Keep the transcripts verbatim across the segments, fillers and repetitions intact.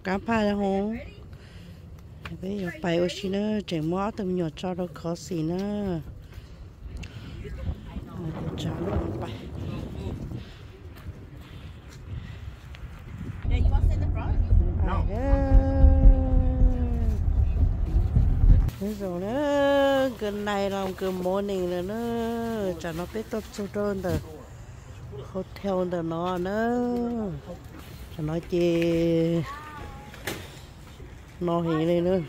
cá pa là hông bây giờ bay ở xin nữa chạy mót tụi nhỏ cho nó khó xí nữa trả luôn bay bây giờ nữa gần này làm cơm morning rồi nữa chả nó biết tốt số trơn rồi hotel rồi nó nữa chả nó chê nó hình lên nữa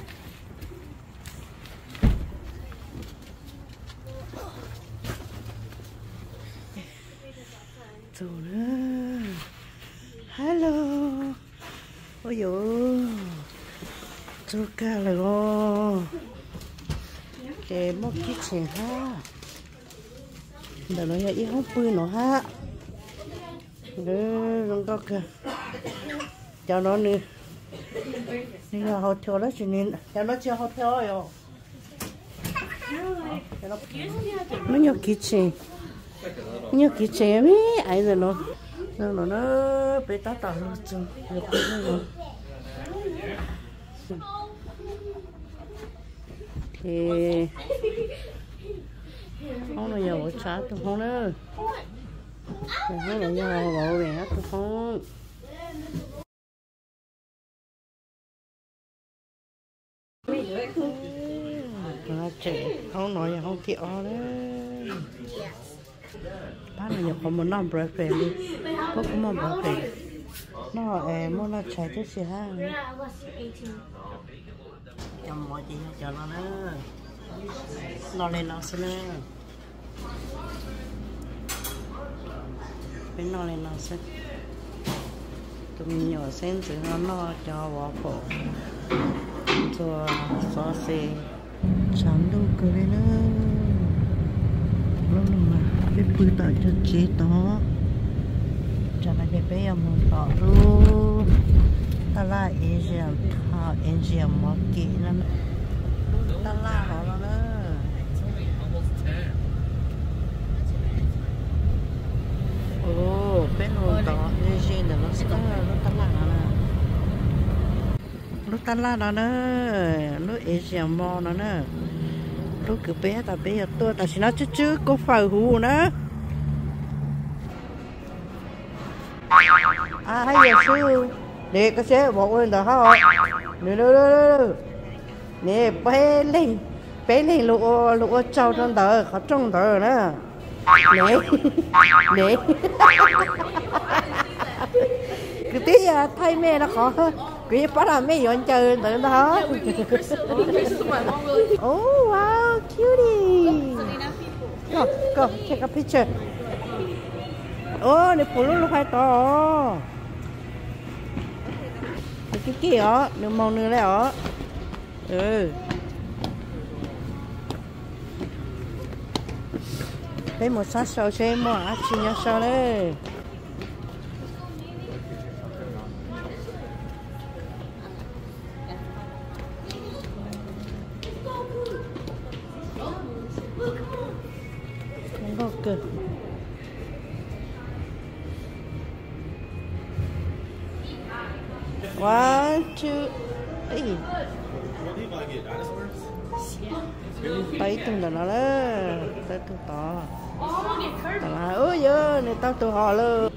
rồi nữa hello ôi dồi cho ca là go cái móc kít chèn ha để nó ít không pươi nó ha nữa không có kìa cho nó nữaนี่เราโฮเทลแล้วสินี่แต่เราเจอโฮเทลอยู่ไม่อยากกินเชยไม่อยากกินเชยไม่ไอ้เดี๋ยวเนาะเดี๋ยวเนาะไปตัดต่อเราจังอยากกินเลยthì không là giờ trả tôi không nữa không là giờ bảo vệ tôi không nó trẻ không nói gì không chịu đó bác này nhập không muốn làm breakfast đi có cũng muốn breakfast nó em muốn nó chạy tới xe ha chăm mọi gì cho nó nữa nó lên nó xin nữa bên nó lên nó xin tụi nhỏ sen từ nó nó cho vào phổ cho xóa xe chán đâu cơ đấy nữa lúc mà biết bự tạo cho chế đó cho nó cái bé một tỏ luôn ta là Asian thao Asian market lắm ta là nó nó nữa ồ bé một tỏ Asian là nó sẽ nó ta là nó lúc ta la đó nữa lúc Asian mall nó nữa lúc cứ bé ta bé tôi ta chỉ nói chứ chứ có phải hù nữa à hay giờ sư để cái xe bỏ lên đó hả nè nè nè nè bé lên bé lên lụa lụa trâu trong tờ khó trong tờ nữa nè nè cứ tí giờ thay mẹ nó khó hơn cứ bắt đầu mấy dọn chơi tự đó oh wow cutie go go take a picture oh này phụ lúc lúc hai to cái kia đó đừng mong nữa đấy đó ừ đây một sát sầu xem mà ăn chi nhau sao đấy good. One, two, three. Tay tung đó nó đó, tay tung to. Là ôi giời, này tao tụi họ luôn.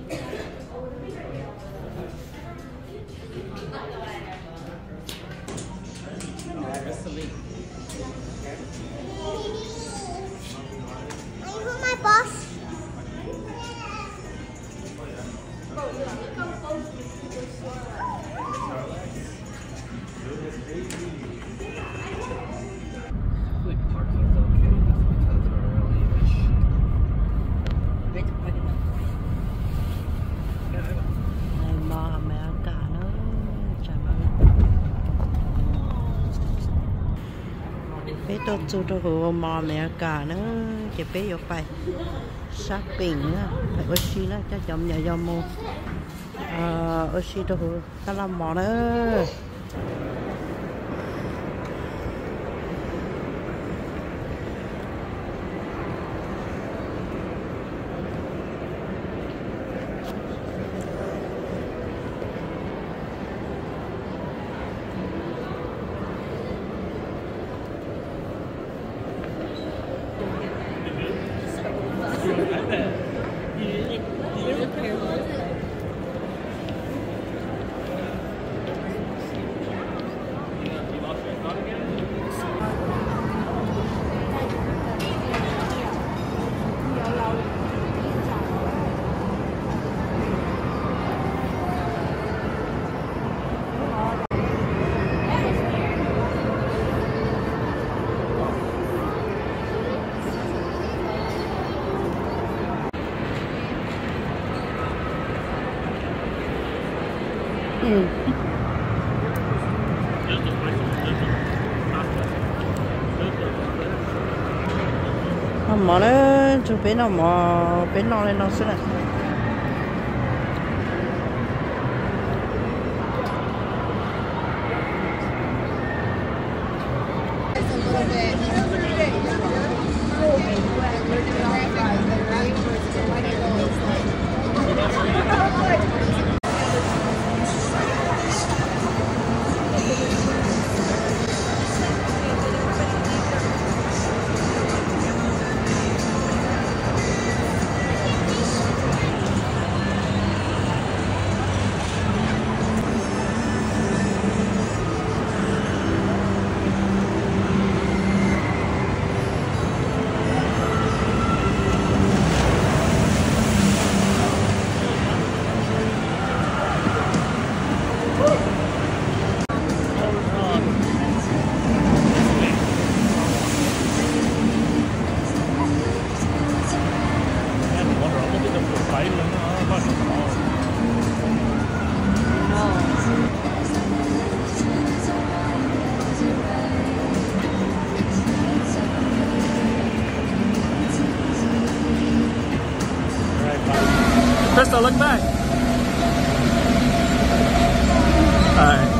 bé tôi chú tôi hồ mò mẹ cả nữa chỉ bé vô phải shopping nữa phải ở xí nữa cho chồng nhà dòng mua ở xí tôi hồ ta làm mò nữa Ừ. Mà nó chụp bên nào mà bên nào lên nó sẽ này. Crystal, look back. All right.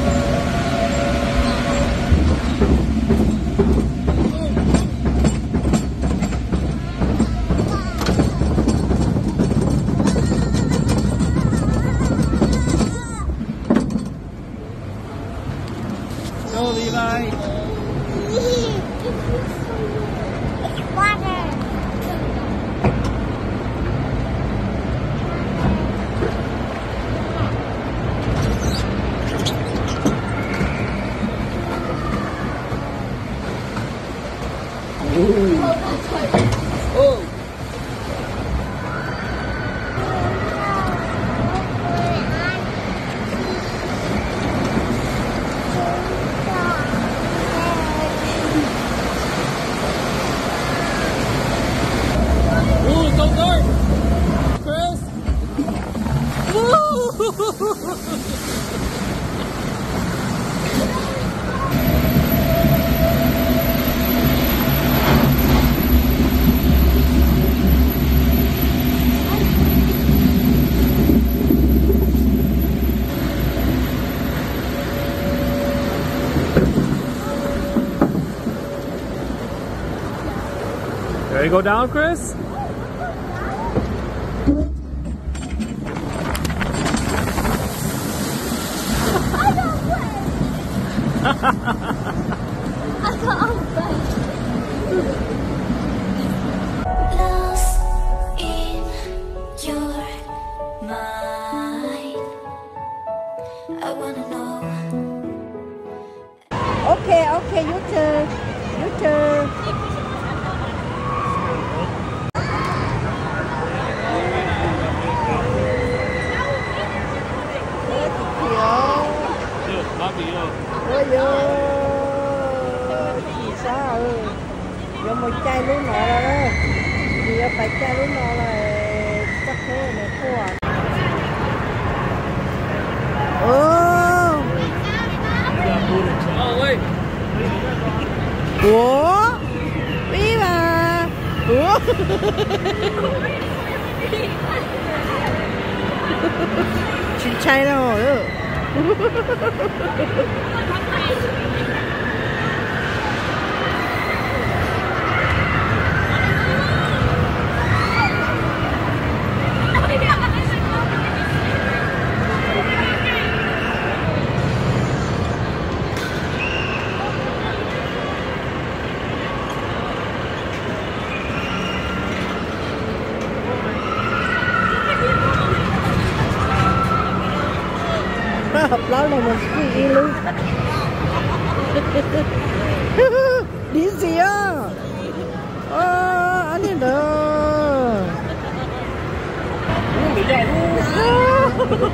Go, Levi. Water. Oh. Ooh, so dark. Chris. Woo! There you go down, Chris. I don't play. I don't play. Lost in your mind. I wanna know. Okay, okay, you turn, you turn. Ôi giời, gì sao ừ. Giờ một chai lúa nọ rồi đó. Thì giờ phải chai lúa nọ là chắc thế này thua. Ồ. Oh, wait. Ủa? Bí mà. Ủa? Chín chai đâu rồi. Hợp lắm này mình squeeze luôn. Đi gì á? Ờ, anh đi đâu? Bị chạy luôn.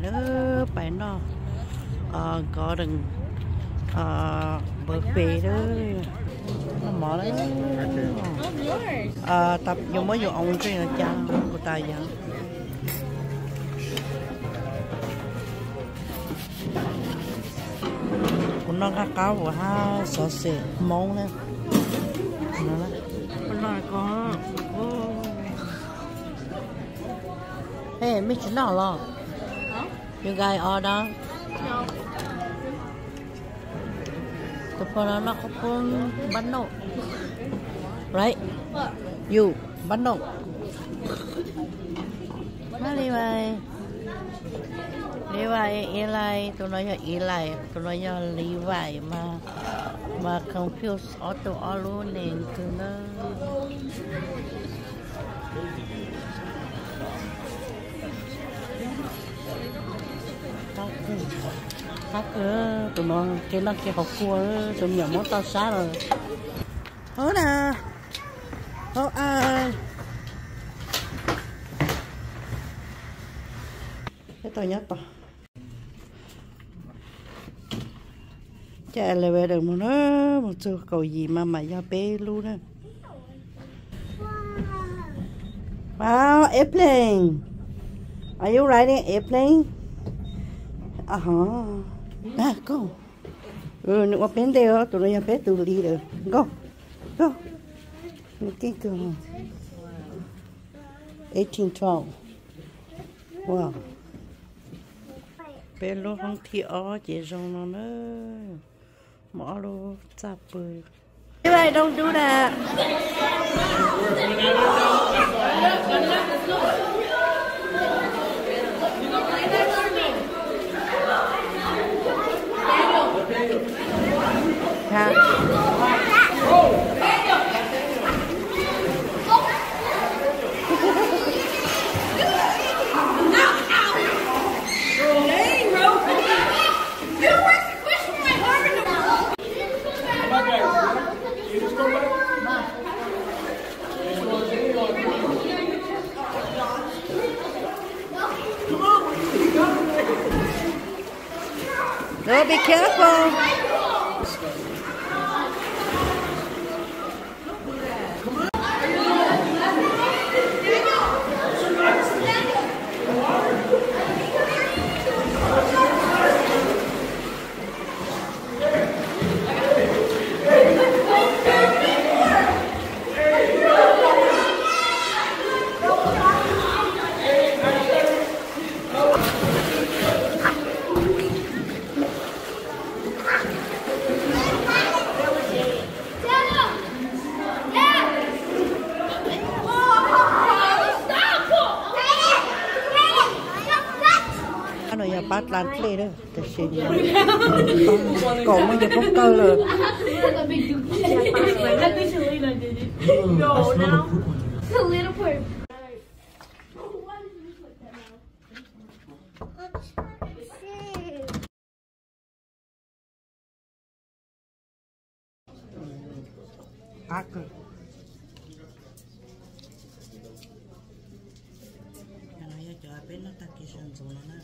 nữa phải nó à, có đừng à, bờ bể đó nó mở đấy à, tập dùng mới dùng ông cái là cha của ta vậy cũng nó cá cá của ha sò sệt món nè nó nó có hey mấy chuyện nào lo you guys order No. the phone nó có phone bánh nổ right you bánh nổ nó đi vậy đi vậy ý lại tụi nó giờ ý lại tụi nó giờ đi vậy mà mà confuse auto all luôn nên tụi nó khác nữa tụi nó cái nó kia học cua tụi nhỏ món tao xá rồi hớ nè hớ ai cái tôi nhớ tao chạy lại về được một nó một chỗ cầu gì mà mà ra bé luôn á wow airplane are you riding airplane à hả à go ừ nó bên đây tụi nó bé tụi đi được go go cái cơ eighteen twelve wow bé lúc không thi ó chỉ trong nó nữa mở luôn chạp bơi như vậy don't do that ha No, be careful. Nó giờ bắt lan play đó, để xem còn bây giờ có cơ rồi. Ác rồi. Nó giờ chờ bên nó ta kia sang rồi nó.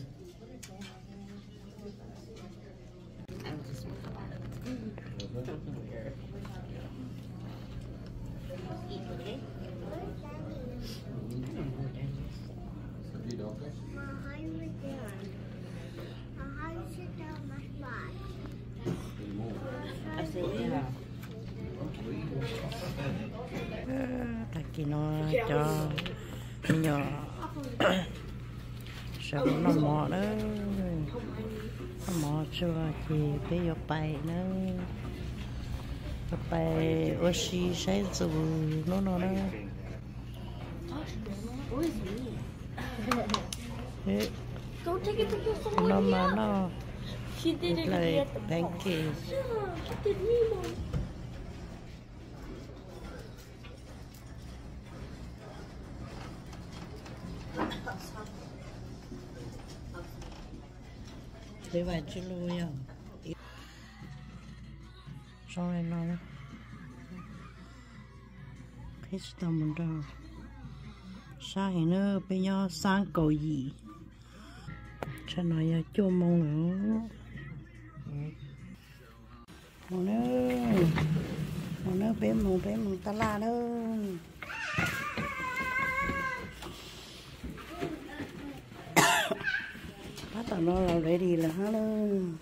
Tại kia nó cho nhỏ sao nó mò đó nó mò chưa thì bây giờ bay nữa bay oxy sẽ dù nó nó nó Don't take a picture of someone. nó mà nó She did it lại at the pancake She did Nemo. để vài chứ lui à xong rồi nó hết tầm mình đâu sang thì nó bây giờ sang cầu gì cho nó ya chua mông nữa mông nữa mông nữa bé mông bé mông ta la nữa bắt đầu nó là ready là hết luôn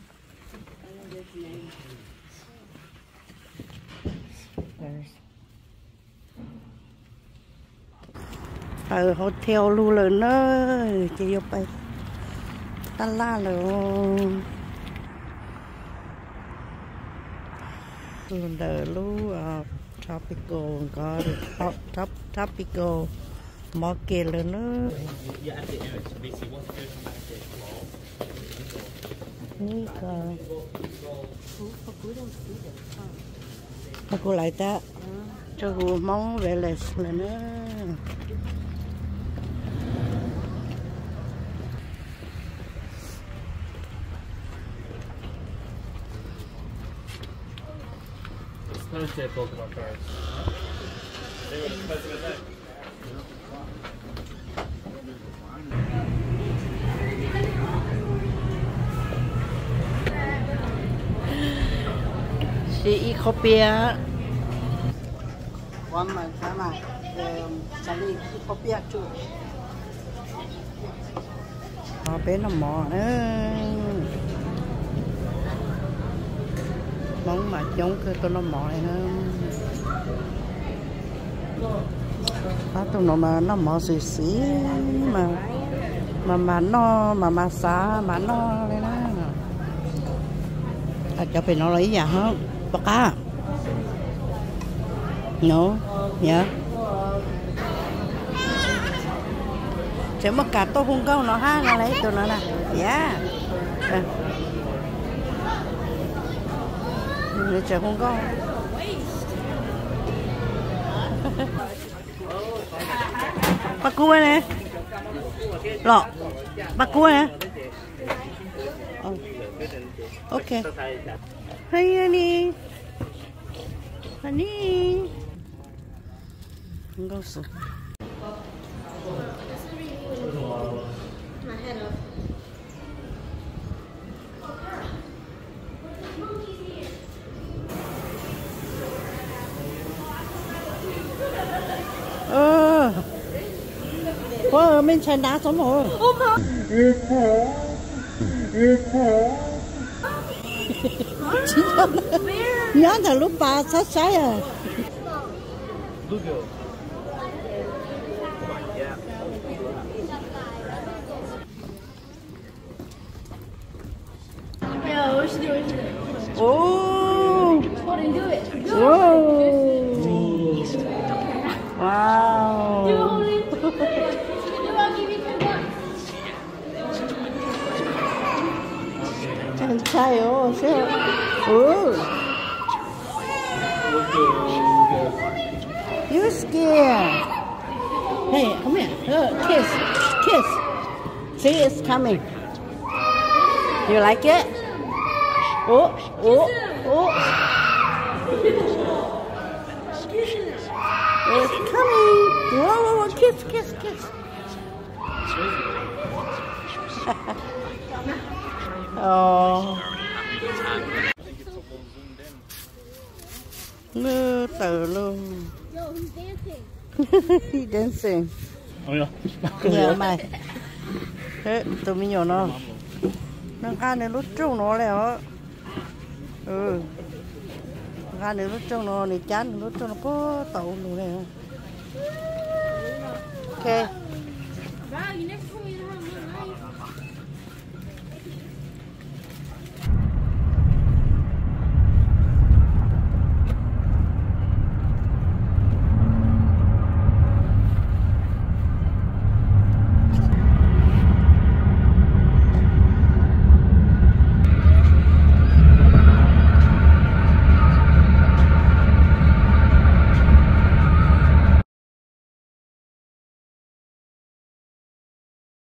ở hotel luôn rồi nó chỉ vô bay ta la luôn luôn đời luôn tropical có top top tropical market luôn nóนี่ก็มากูlại ta choกูmong về lại là nó Let's say Pokemon cards. They were supposed to be there. She Ethiopia. One month, sama. Sali Ethiopia too. Họ bé nó mò nữa. Món mà chống cái tôi nó mò này nữa. Đó tụi nó mà nó mò xì xí mà mà mà nó mà mà xả mà nó đây đó. À, cho phải nó lấy gì hả? Bác à? No, yeah. Chỉ mà cả tôi không câu nó ha, nó lấy tụi nó nè, yeah. Nó chỉ không câu. Bác cua nè, lọ, bác cua nè. Ok. Hey, honey. Honey. Go so. Ờ. Wow, mình chân đá sống rồi. Nhớ là lúc bà sát sái à. Oh. Wow. Chân trai ồ, sao? Oh. You scared? Hey, come here. Uh, kiss, kiss. See, it's coming. You like it? Oh, oh, oh. It's coming. Whoa, whoa, whoa. Kiss, kiss, kiss. Oh. Ngơ tử luôn. Yo, he's dancing. He's dancing. Oh yeah. Nhớ mày. Thế, tụi mình nhỏ nó. Nó ăn này lúc trông nó lẹo. Ừ. Nó ăn này lúc trông nó này chán lúc trông nó có tàu luôn này. Ok.